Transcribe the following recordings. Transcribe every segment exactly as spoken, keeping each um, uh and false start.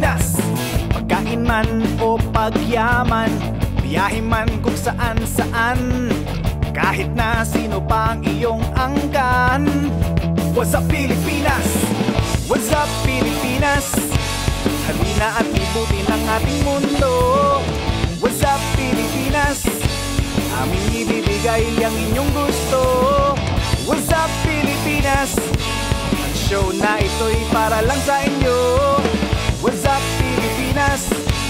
Pilipinas. Pagkain man o pagyaman, biyahe man kung saan saan, kahit na sino pang iyong angkan. Wazzup Pilipinas, Wazzup Pilipinas, halina at libutin ang ating mundo. Wazzup Pilipinas, aming ibibigay ang inyong gusto. Wazzup Pilipinas, ang show na ito'y para lang sa inyo. Wazzup Pilipinas.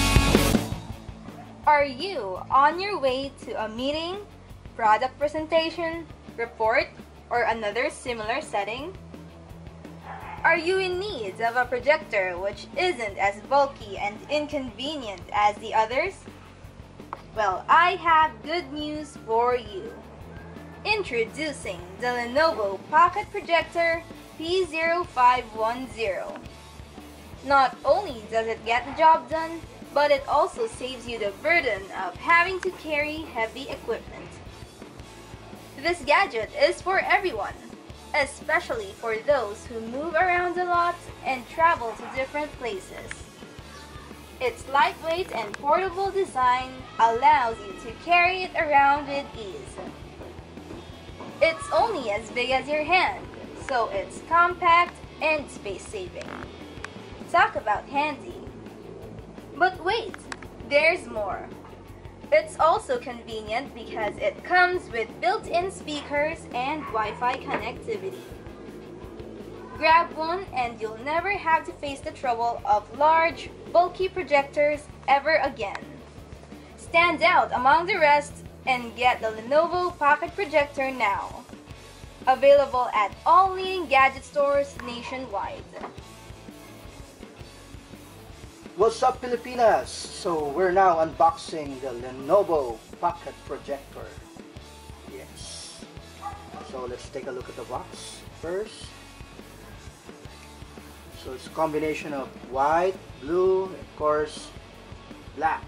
Are you on your way to a meeting, product presentation, report, or another similar setting? Are you in need of a projector which isn't as bulky and inconvenient as the others? Well, I have good news for you. Introducing the Lenovo Pocket Projector P zero five one zero. Not only does it get the job done, but it also saves you the burden of having to carry heavy equipment. This gadget is for everyone, especially for those who move around a lot and travel to different places. Its lightweight and portable design allows you to carry it around with ease. It's only as big as your hand, so it's compact and space-saving. Talk about handy. But wait, there's more. It's also convenient because it comes with built-in speakers and Wi-Fi connectivity. Grab one and you'll never have to face the trouble of large, bulky projectors ever again. Stand out among the rest and get the Lenovo Pocket Projector now. Available at all leading gadget stores nationwide. What's up, Pilipinas? So we're now unboxing the Lenovo Pocket Projector. Yes. So let's take a look at the box first. So it's a combination of white, blue, and of course black.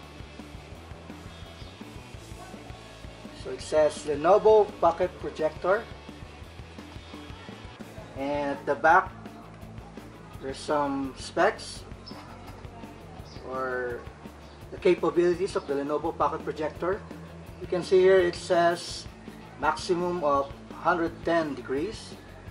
So it says Lenovo Pocket Projector, and at the back there's some specs or the capabilities of the Lenovo Pocket Projector. You can see here it says maximum of one hundred ten degrees.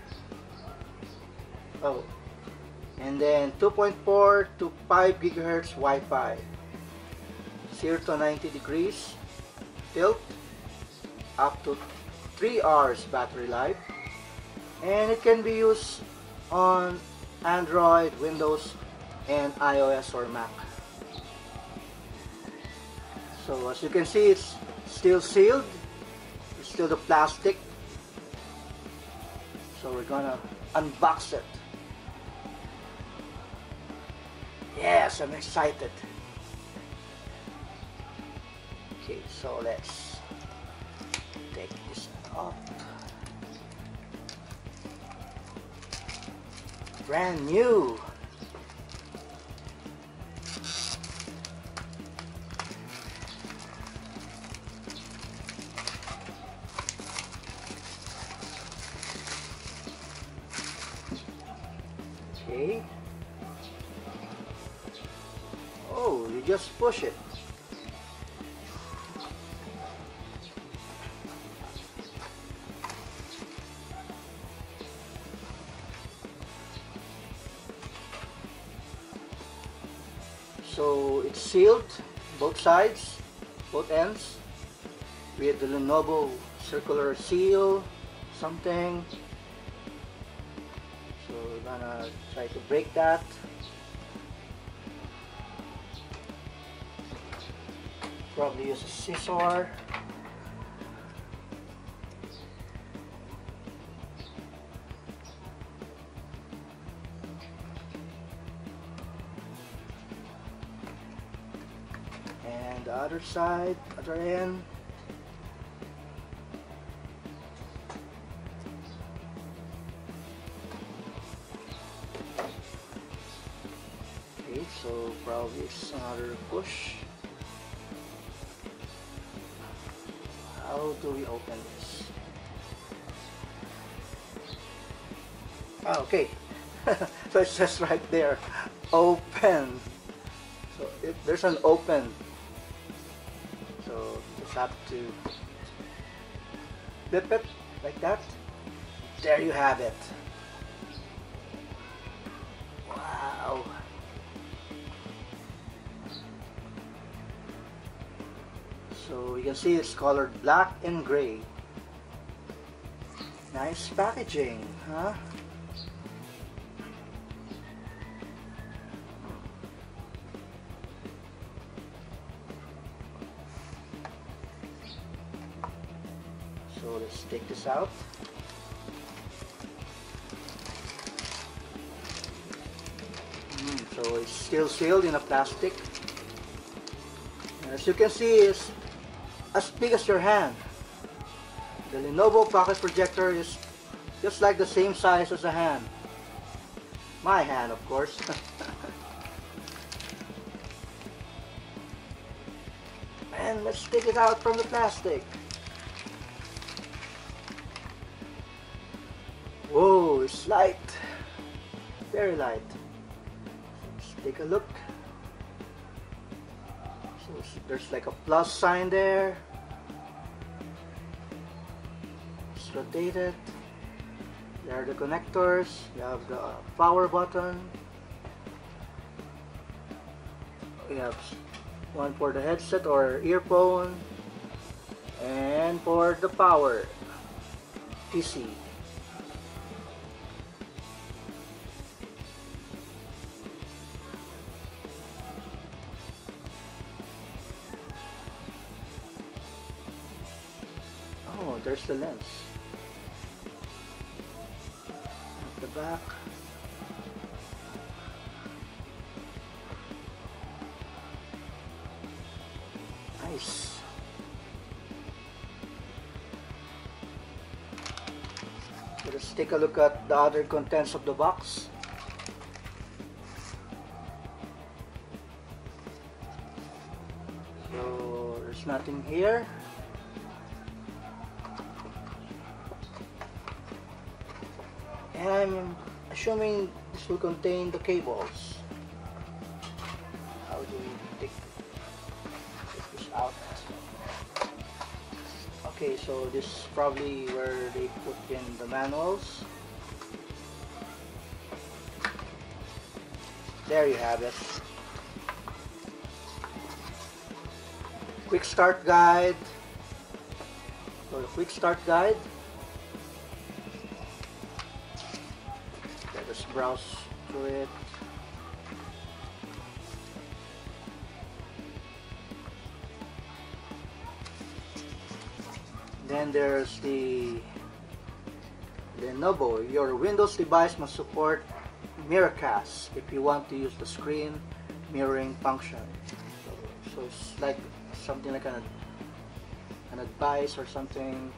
Oh, and then two point four to five gigahertz Wi-Fi, zero to ninety degrees tilt, up to three hours battery life, and it can be used on Android, Windows, and iOS or Mac. So as you can see, it's still sealed. It's still the plastic. So we're gonna unbox it. Yes, I'm excited. Okay, so let's take this off. Brand new. Okay. Oh, you just push it. So it's sealed, both sides, both ends, with the Lenovo circular seal, something. So we're gonna try to break that. Probably use a scissor. And the other side, other end. Okay, so probably it's another push. How do we open this? Ah, okay. So it's just right there. open. So it, there's an open. So just have to flip it like that. There you have it. Wow. So you can see it's colored black and gray. Nice packaging, huh? So let's take this out. Mm, so it's still sealed in a plastic. And as you can see, it's as big as your hand. The Lenovo pocket projector is just like the same size as a hand. My hand, of course. And let's take it out from the plastic. Whoa, it's light. Very light. Let's take a look. So there's like a plus sign there. Let's rotate it. There are the connectors. You have the power button. We have one for the headset or earphone, and for the power P C. Oh, there's the lens. At the back. Nice. So let's take a look at the other contents of the box. So there's nothing here. And I'm assuming this will contain the cables. How do we take this out? Okay, so this is probably where they put in the manuals. There you have it. Quick start guide. So the quick start guide. Let us browse through it. Then there's the Lenovo. Your Windows device must support Miracast if you want to use the screen mirroring function. So, so it's like something like an, an advice or something.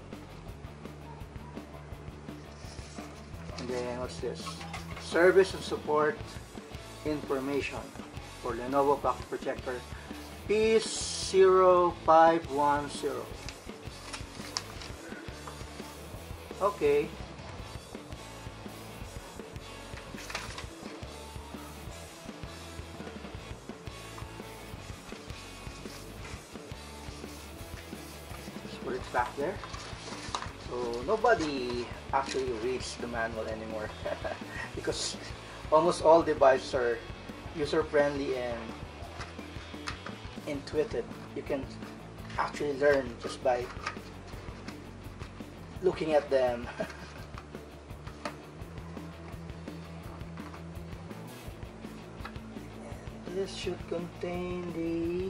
And then what's this? Service and support information for Lenovo pocket projector P zero five one zero. Okay. Let's put it back there. So nobody actually reads the manual anymore because almost all devices are user-friendly and intuitive. You can actually learn just by looking at them. And this should contain the...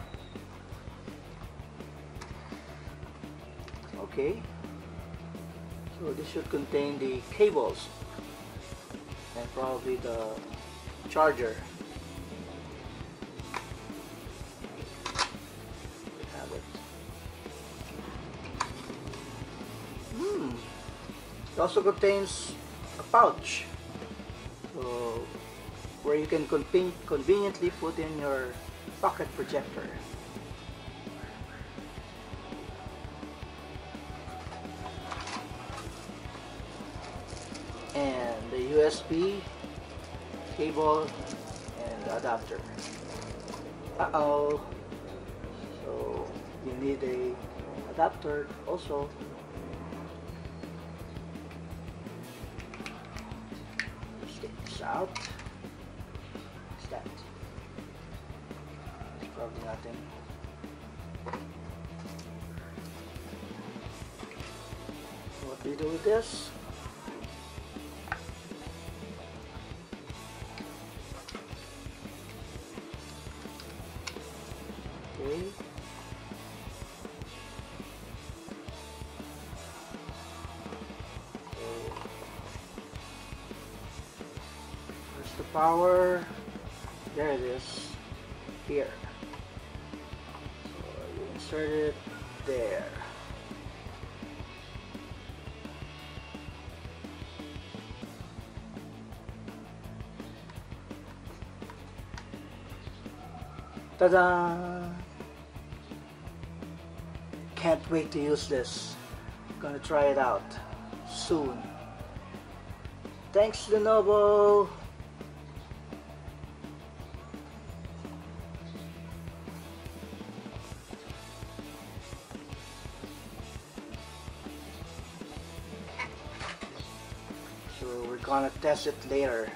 Okay. So this should contain the cables and probably the charger. We have it. Hmm. It also contains a pouch, so where you can conven conveniently put in your pocket projector. And the U S B cable and adapter. Uh-oh. So you need a adapter also. Let's take this out. What's that? It's probably nothing. What do you do with this? Okay. So, there's the power. There it is. Here. So you insert it there. Ta-da! Can't wait to use this. Gonna try it out soon. Thanks, Lenovo! So we're gonna test it later.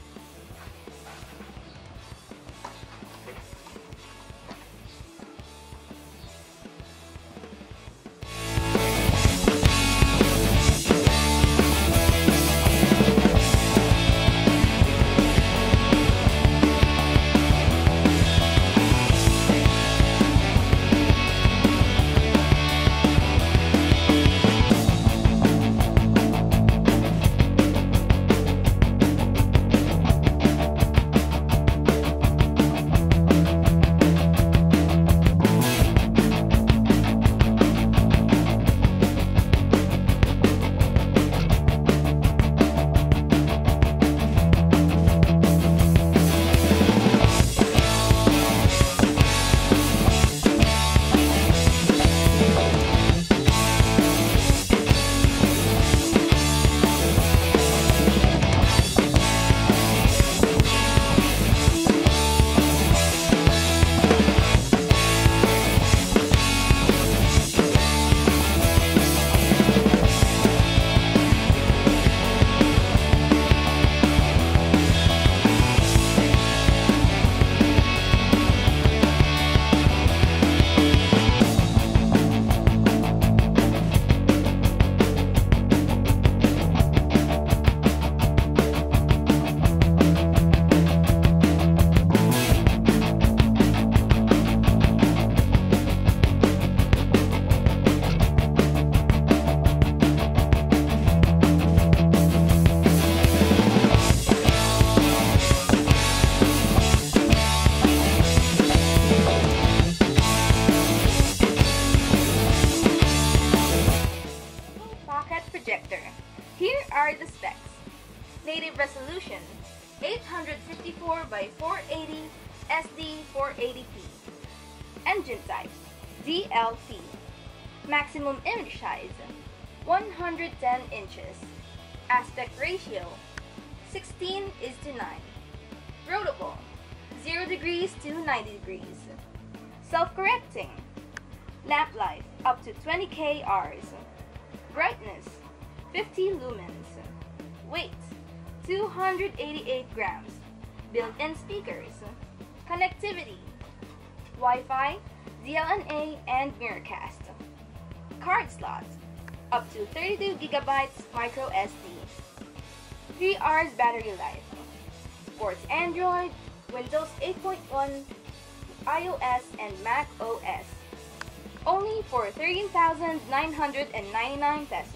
Projector. Here are the specs. Native resolution eight fifty-four by four eighty S D four eighty p. Engine type D L P. Maximum image size one hundred ten inches. Aspect ratio sixteen is to nine. Rotable zero degrees to ninety degrees. Self-correcting. Lamp life up to twenty K hours. Brightness fifty lumens. Weight two hundred eighty-eight grams. Built-in speakers. Connectivity Wi-Fi, D L N A, and Miracast. Card slot up to thirty-two gigabytes micro S D. three hours battery life. Supports Android, Windows eight point one, iOS, and Mac O S. Only for thirteen thousand nine hundred ninety-nine pesos.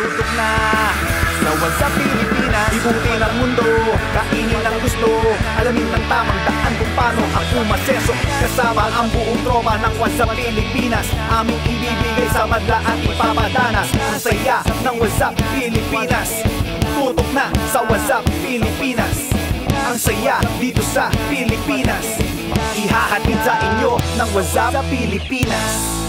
tutok na sa Wazzup Pilipinas. Ibutin ang mundo, kainin ang gusto, alamin ng tamang daan kung paano ako maseso. Kasama ang buong tropa ng Wazzup Pilipinas, aming ibibigay sa madla at ipapadanas. Ang saya ng Wazzup Pilipinas, tutok na sa Wazzup Pilipinas. Ang saya dito sa Pilipinas, ihahatid sa inyo ng Wazzup Pilipinas.